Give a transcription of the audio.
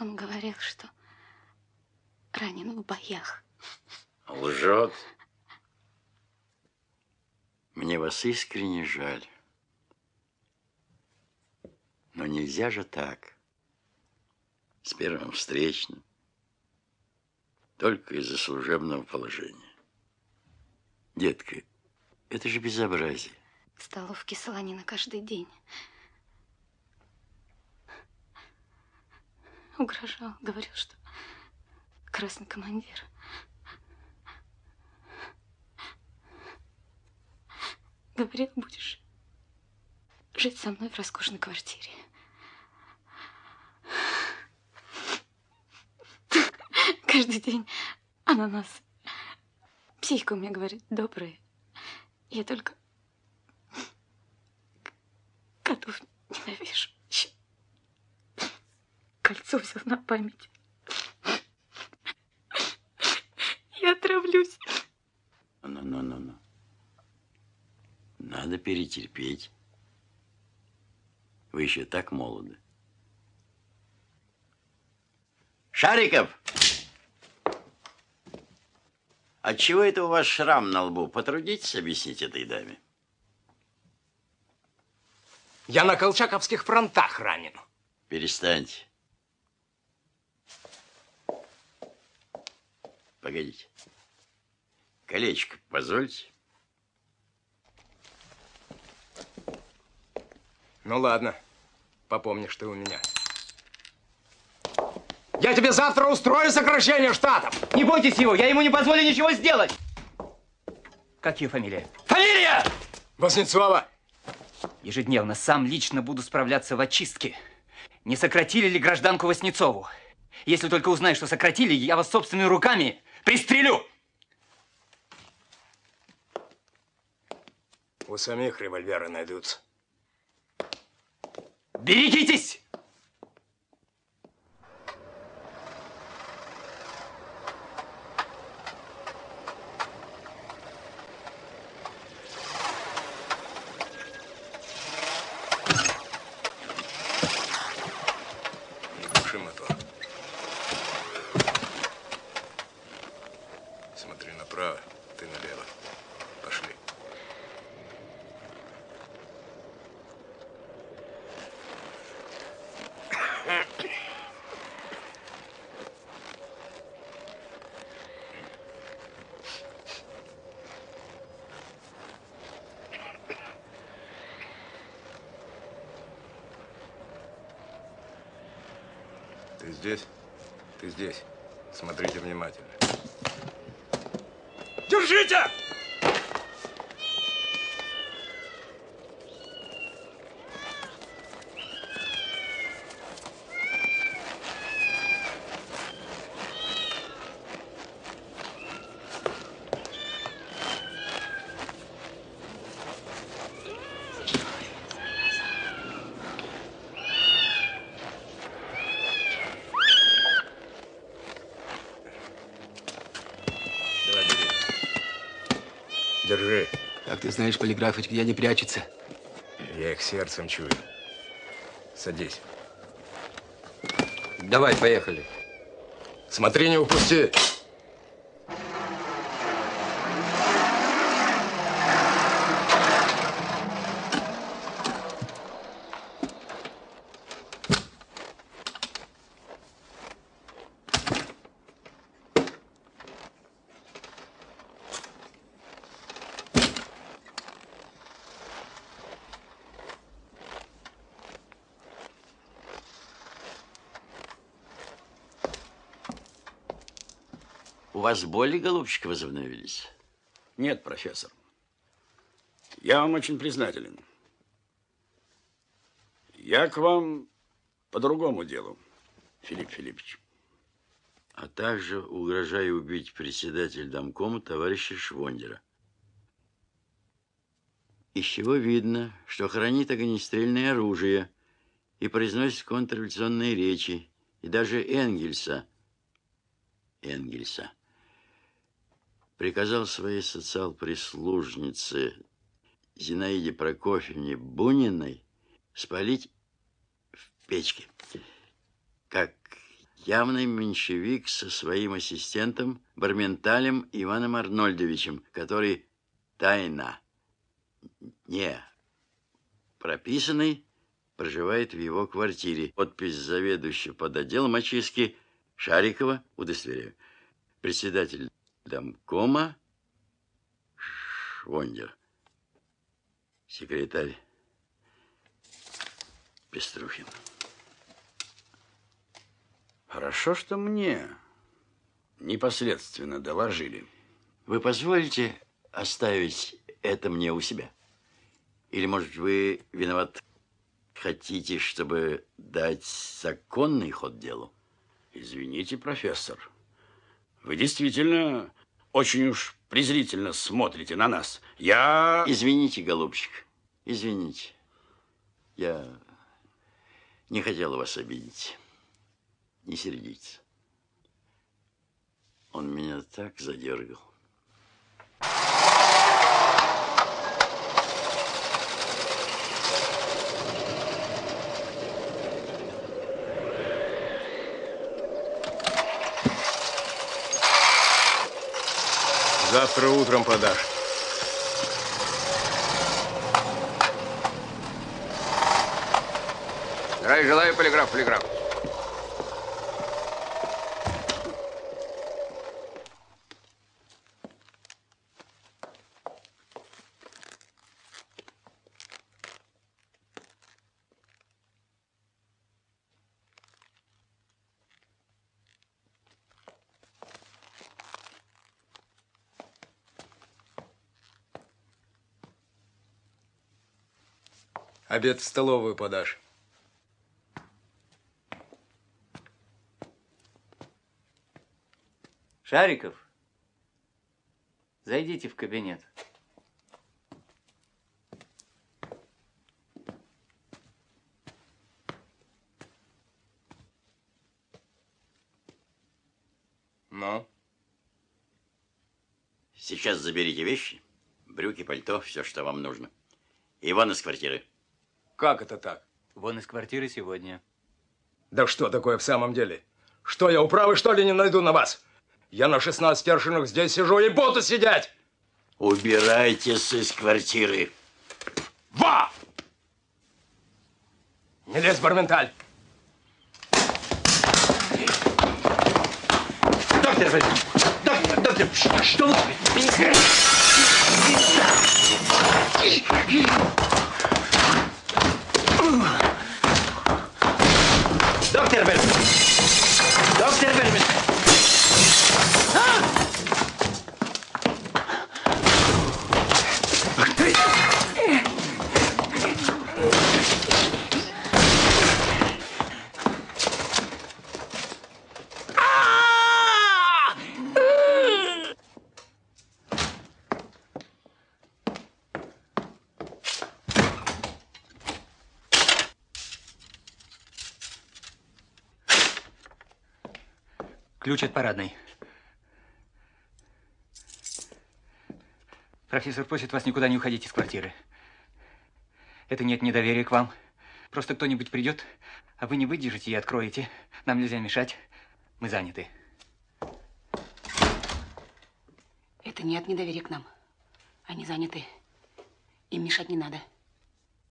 Он говорил, что ранен в боях. Лжет. Мне вас искренне жаль. Но нельзя же так. С первым встречным. Только из-за служебного положения. Детка, это же безобразие. В столовке солонина каждый день. Угрожал, говорил, что красный командир. Говорил, будешь жить со мной в роскошной квартире. Каждый день ананас. Психика у меня, говорит, добрая. Я только котов ненавижу. Кольцо взял на память. Я отравлюсь. Ну. Надо перетерпеть. Вы еще так молоды. Шариков! Отчего это у вас шрам на лбу? Потрудитесь объяснить этой даме. Я на колчаковских фронтах ранен. Перестаньте. Погодите. Колечко позвольте. Ну ладно, попомнишь ты у меня. Я тебе завтра устрою сокращение штатов. Не бойтесь его, я ему не позволю ничего сделать. Как ее фамилия? Фамилия! Вознецова. Ежедневно сам лично буду справляться в очистке. Не сократили ли гражданку Воснецову? Если только узнаю, что сократили, я вас собственными руками пристрелю. У самих револьверы найдутся. Берегитесь! Не глуши мотор. Смотри направо, ты налево. Пошли. Ты здесь? Ты здесь. Смотрите внимательно. Держите! Давай, бери. Держи. Как ты знаешь, полиграфочка, я не прячется. Я их сердцем чую. Садись. Давай, поехали. Смотри, не упусти. У вас боли, голубчик, возобновились? Нет, профессор. Я вам очень признателен. Я к вам по другому делу, Филипп Филиппович. А также угрожаю убить председателя домкома товарища Швондера. Из чего видно, что хранит огнестрельное оружие и произносит контрреволюционные речи, и даже Энгельса приказал своей социал-прислужнице Зинаиде Прокофьевне Буниной спалить в печке, как явный меньшевик со своим ассистентом Барменталем Иваном Арнольдовичем, который тайно, не прописанный, проживает в его квартире. Подпись заведующего под отделом очистки Шарикова, удостоверяю. Председатель домкома Швондер. Секретарь Пеструхин. Хорошо, что мне непосредственно доложили. Вы позволите оставить это мне у себя? Или, может, вы виноват, хотите, чтобы дать законный ход делу? Извините, профессор. Вы действительно очень уж презрительно смотрите на нас. Извините, голубчик, извините. Я не хотел вас обидеть. Не сердитесь. Он меня так задергал. Завтра утром подашь. Здравия желаю, полиграф. Обед в столовую подашь. Шариков, зайдите в кабинет. Ну? Сейчас заберите вещи, брюки, пальто, все, что вам нужно. И вон из квартиры. Как это так? Вон из квартиры сегодня. Да что такое в самом деле? Что, я управы, что ли, не найду на вас? Я на 16 аршинах здесь сижу и буду сидеть! Убирайтесь из квартиры. Ва! Не лезь, Барменталь! Доктор, что вы? Доктор Бельман! Доктор Бельман! Ключ от парадной. Профессор просит вас никуда не уходить из квартиры. Это нет недоверия к вам. Просто кто-нибудь придет, а вы не выдержите и откроете. Нам нельзя мешать. Мы заняты. Это нет недоверия к нам. Они заняты. Им мешать не надо.